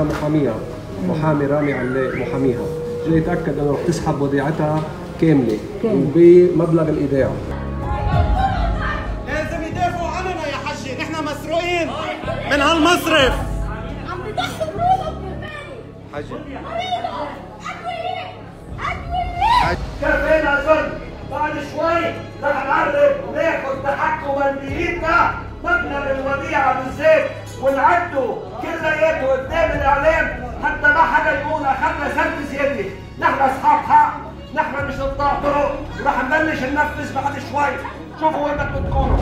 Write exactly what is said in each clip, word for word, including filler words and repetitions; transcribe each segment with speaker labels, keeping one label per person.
Speaker 1: معها محاميها، محامي رامي علي محاميها، جاي يتاكد انه رح تسحب وديعتها كامله بمبلغ الايداع.
Speaker 2: لازم يدافعوا عننا يا حجي، نحن مسروقين من هالمصرف.
Speaker 3: عم بدخل روحهم بالبالي
Speaker 2: حجي
Speaker 4: كفينا ظلم، بعد شوي رح نقرب وناخذ تحكما بإيدنا مبلغ الوديعة بالزيت ونعده كلياته قدام الإعلام حتى ما حدا يقول أخذنا سنت زيادة، نحن أصحاب حق، نحن مش قطاع طرق ورح نبلش ننفذ بعد شوي، شوفوا وين بدكم تكونوا.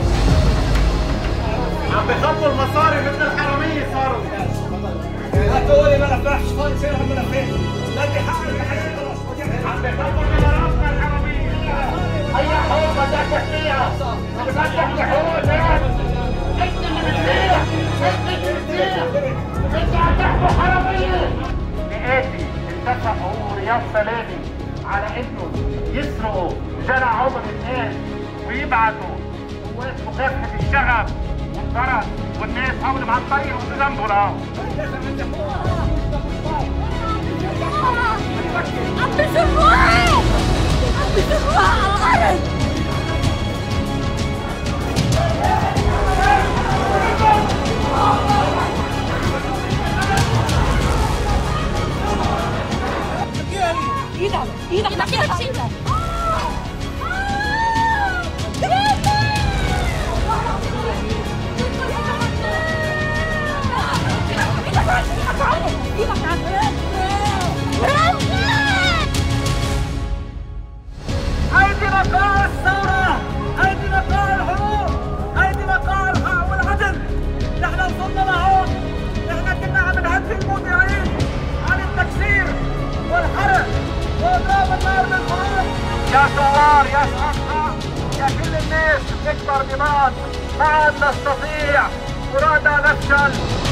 Speaker 2: عم بخبوا المصاري مثل الحرامية صاروا.
Speaker 4: لا تقولي ملفات، شو صار يصير هالملفات؟ لا بدي حق الحياة خلص.
Speaker 2: عم بخبوا ملفاتنا الحرامية.
Speaker 4: هي حقوق بدك تحكيها، بدك تحكي حقوقك. انت اللي بتزيح، انت اللي بتزيح، انت عم تحكوا حرامية. مئاتي اتفقوا رياض سلامي على انهم يسرقوا جرع عمر الناس ويبعثوا قوات مكافحة الشغب والضرر والناس حولهم على الطريق وبذنبوا لهم.
Speaker 3: عم بيزروها عم بيزروها على الارض. ايدك ايدك ايدك ايدك
Speaker 4: هيدي مقاع الثورة، هيدي مقاع الحقوق، هيدي مقاع الحق والعدل. نحن وصلنا لهون، نحن كنا عم نهدي المذيعين عن التكسير والحرق واضراب النار بالحروب. يا ثوار، يا صحفاء، يا كل الناس بتكبر ببعض، معا نستطيع، ورانا نفشل.